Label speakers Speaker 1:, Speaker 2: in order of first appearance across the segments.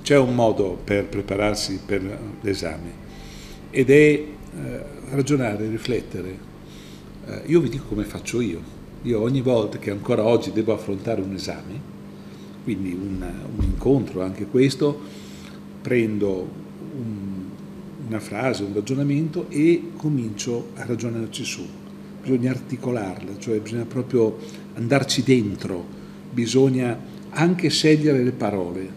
Speaker 1: C'è un modo per prepararsi per l'esame ed è ragionare, riflettere. Io vi dico come faccio io. Io ogni volta che ancora oggi devo affrontare un esame, quindi un incontro, anche questo, prendo una frase, un ragionamento e comincio a ragionarci su. Bisogna articolarla, cioè bisogna proprio andarci dentro, bisogna anche scegliere le parole.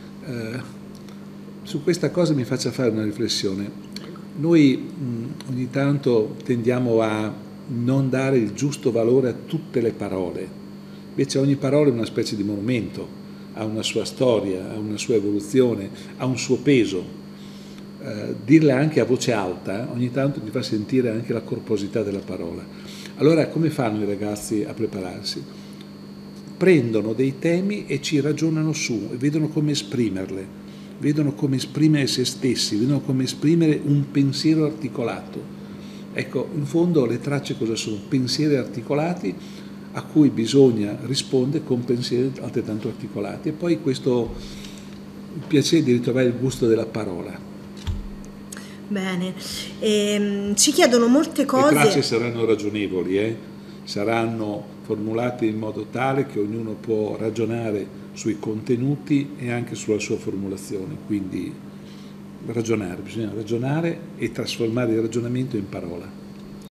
Speaker 1: Su questa cosa mi faccia fare una riflessione. Noi ogni tanto tendiamo a non dare il giusto valore a tutte le parole, invece ogni parola è una specie di monumento, ha una sua storia, ha una sua evoluzione, ha un suo peso. Dirla anche a voce alta ogni tanto ti fa sentire anche la corposità della parola. Allora come fanno i ragazzi a prepararsi? Prendono dei temi e ci ragionano su e vedono come esprimerle, vedono come esprimere se stessi, vedono come esprimere un pensiero articolato. Ecco, in fondo le tracce cosa sono? Pensieri articolati a cui bisogna rispondere con pensieri altrettanto articolati e poi questo piacere di ritrovare il gusto della parola.
Speaker 2: Bene, ci chiedono molte cose.
Speaker 1: Le tracce saranno ragionevoli, saranno formulate in modo tale che ognuno può ragionare sui contenuti e anche sulla sua formulazione, quindi bisogna ragionare e trasformare il ragionamento in parola.